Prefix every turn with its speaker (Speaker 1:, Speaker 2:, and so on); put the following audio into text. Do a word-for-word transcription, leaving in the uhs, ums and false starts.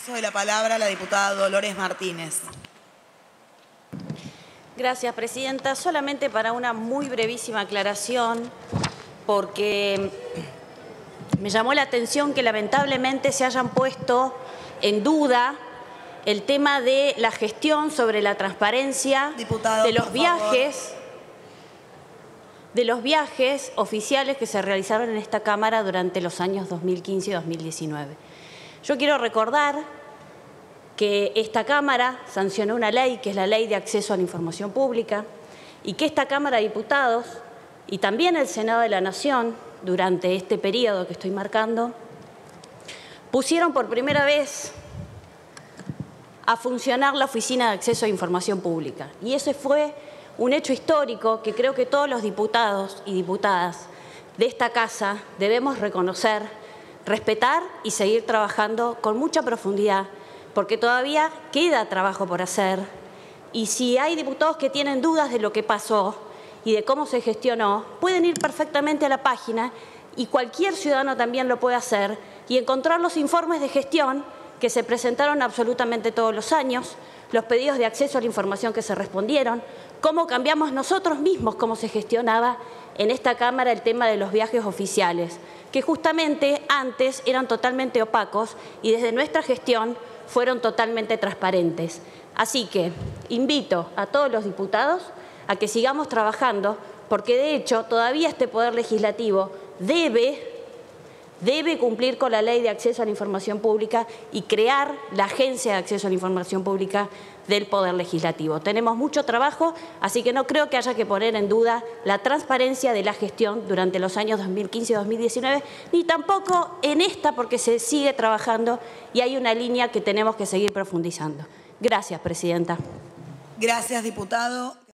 Speaker 1: Uso de la palabra a la diputada Dolores Martínez.
Speaker 2: Gracias, presidenta. Solamente para una muy brevísima aclaración, porque me llamó la atención que lamentablemente se hayan puesto en duda el tema de la gestión sobre la transparencia
Speaker 1: Diputado,
Speaker 2: de los
Speaker 1: por
Speaker 2: viajes,
Speaker 1: favor.
Speaker 2: de los viajes oficiales que se realizaron en esta Cámara durante los años dos mil quince y dos mil diecinueve. Yo quiero recordar que esta Cámara sancionó una ley, que es la Ley de Acceso a la Información Pública, y que esta Cámara de Diputados y también el Senado de la Nación, durante este periodo que estoy marcando, pusieron por primera vez a funcionar la Oficina de Acceso a Información Pública. Y ese fue un hecho histórico que creo que todos los diputados y diputadas de esta casa debemos reconocer, respetar y seguir trabajando con mucha profundidad, porque todavía queda trabajo por hacer. Y si hay diputados que tienen dudas de lo que pasó y de cómo se gestionó, pueden ir perfectamente a la página, y cualquier ciudadano también lo puede hacer, y encontrar los informes de gestión que se presentaron absolutamente todos los años, los pedidos de acceso a la información que se respondieron, cómo cambiamos nosotros mismos, cómo se gestionaba en esta Cámara el tema de los viajes oficiales, que justamente antes eran totalmente opacos y desde nuestra gestión fueron totalmente transparentes. Así que invito a todos los diputados a que sigamos trabajando, porque de hecho todavía este Poder Legislativo debe, debe cumplir con la Ley de Acceso a la Información Pública y crear la Agencia de Acceso a la Información Pública del Poder Legislativo. Tenemos mucho trabajo, así que no creo que haya que poner en duda la transparencia de la gestión durante los años dos mil quince y dos mil diecinueve, ni tampoco en esta, porque se sigue trabajando y hay una línea que tenemos que seguir profundizando. Gracias, presidenta.
Speaker 1: Gracias, diputado.